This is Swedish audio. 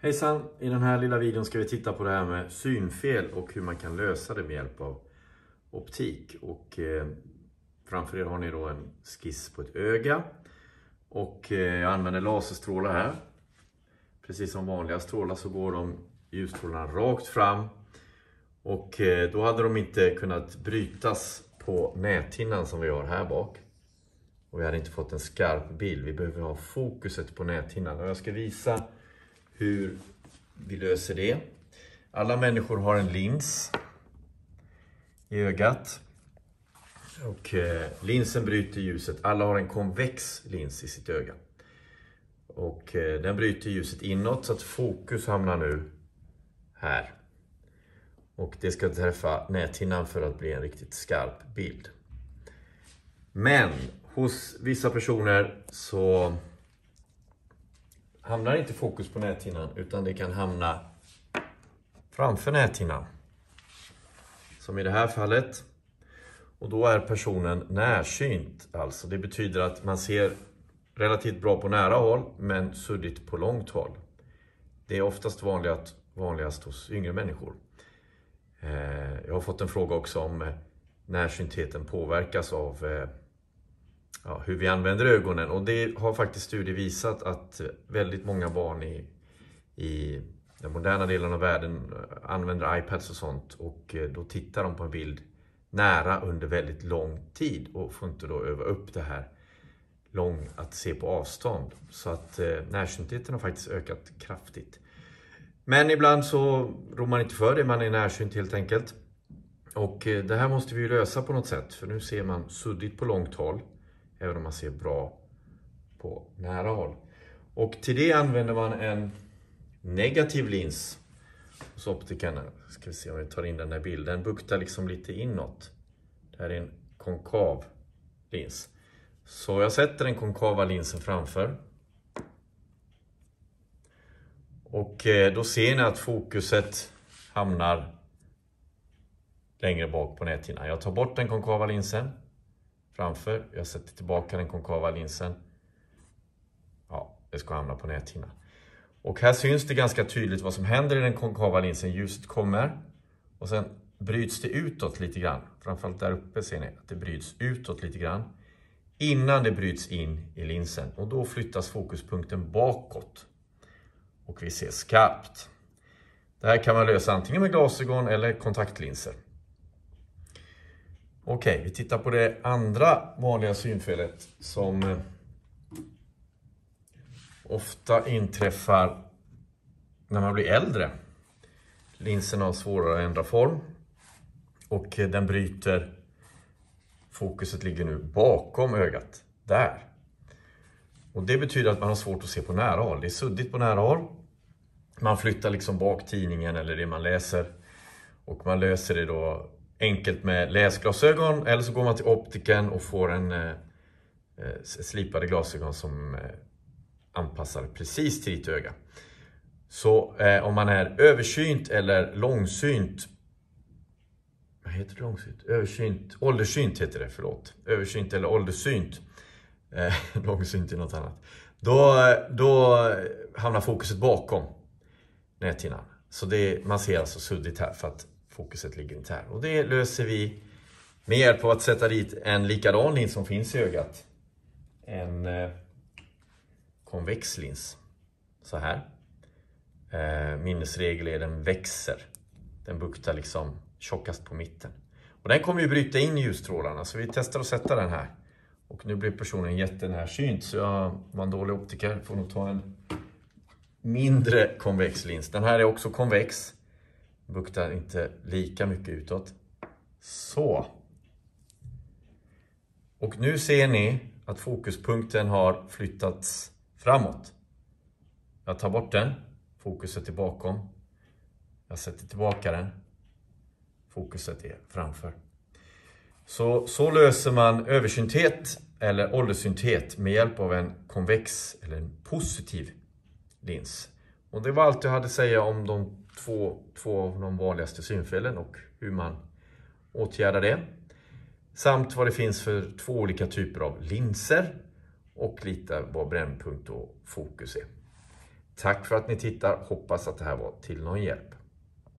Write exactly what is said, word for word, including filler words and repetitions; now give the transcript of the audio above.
Hejsan! I den här lilla videon ska vi titta på det här med synfel och hur man kan lösa det med hjälp av optik. Och eh, framför er har ni då en skiss på ett öga. Och eh, jag använder laserstrålar här. Precis som vanliga strålar så går de ljusstrålarna rakt fram. Och eh, då hade de inte kunnat brytas på näthinnan som vi har här bak. Och vi hade inte fått en skarp bild. Vi behöver ha fokuset på näthinnan. Och jag ska visa hur vi löser det. Alla människor har en lins i ögat. Och eh, linsen bryter ljuset. Alla har en konvex lins i sitt öga. Och eh, den bryter ljuset inåt så att fokus hamnar nu här. Och det ska träffa näthinnan för att bli en riktigt skarp bild. Men hos vissa personer så hamnar inte fokus på näthinnan utan det kan hamna framför näthinnan. Som i det här fallet. Och då är personen närsynt. Alltså det betyder att man ser relativt bra på nära håll men suddigt på långt håll. Det är oftast vanligast, vanligast hos yngre människor. Jag har fått en fråga också om närsyntheten påverkas av ja, hur vi använder ögonen. Och det har faktiskt studier visat att väldigt många barn i, i den moderna delen av världen använder iPads och sånt. Och då tittar de på en bild nära under väldigt lång tid och får inte då öva upp det här lång att se på avstånd. Så att eh, närsyntheten har faktiskt ökat kraftigt. Men ibland så rår man inte för det, man är närsynt helt enkelt. Och eh, det här måste vi ju lösa på något sätt. För nu ser man suddigt på långt håll. Även om man ser bra på nära håll. Och till det använder man en negativ lins hos optikerna. Ska vi se om vi tar in den där bilden. Den buktar liksom lite inåt. Det här är en konkav lins. Så jag sätter den konkava linsen framför. Och då ser ni att fokuset hamnar längre bak på näthinnan. Jag tar bort den konkava linsen framför. Jag sätter tillbaka den konkava linsen. Ja, det ska hamna på näthinnan. Och här syns det ganska tydligt vad som händer i den konkava linsen. Ljuset kommer och sen bryts det utåt lite grann. Framförallt där uppe ser ni att det bryts utåt lite grann. Innan det bryts in i linsen. Och då flyttas fokuspunkten bakåt. Och vi ser skarpt. Det här kan man lösa antingen med glasögon eller kontaktlinser. Okej, okay, vi tittar på det andra vanliga synfelet som ofta inträffar när man blir äldre. Linsen har svårare att ändra form och den bryter. Fokuset ligger nu bakom ögat, där. Och det betyder att man har svårt att se på nära håll. Det är suddigt på nära håll. Man flyttar liksom bak tidningen eller det man läser. Och man löser det då enkelt med läsglasögon. Eller så går man till optiken och får en eh, slipade glasögon som eh, anpassar precis till ditt öga. Så eh, om man är översynt eller långsynt. Vad heter det långsynt? Översynt. Åldersynt heter det, förlåt. Översynt eller åldersynt. Eh, långsynt är något annat. Då, då hamnar fokuset bakom näthinnan. Så det, man ser alltså suddigt här för att fokuset ligger inte här. Och det löser vi med hjälp av att sätta dit en likadan lins som finns i ögat. En eh, konvex lins. Så här. Eh, minnesregel är den växer. Den buktar liksom tjockast på mitten. Och den kommer ju bryta in i ljusstrålarna. Så vi testar att sätta den här. Och nu blir personen jättenärsynt. Så jag var en dålig optiker. Får nog ta en mindre konvex lins. Den här är också konvex. Buktar inte lika mycket utåt. Så. Och nu ser ni att fokuspunkten har flyttats framåt. Jag tar bort den. Fokuset är bakom. Jag sätter tillbaka den. Fokuset är framför. Så, så löser man översynthet eller ålderssynthet med hjälp av en konvex eller en positiv lins. Och det var allt jag hade att säga om de två, två av de vanligaste synfelen och hur man åtgärdar det. Samt vad det finns för två olika typer av linser och lite vad brännpunkt och fokus är. Tack för att ni tittar. Hoppas att det här var till någon hjälp.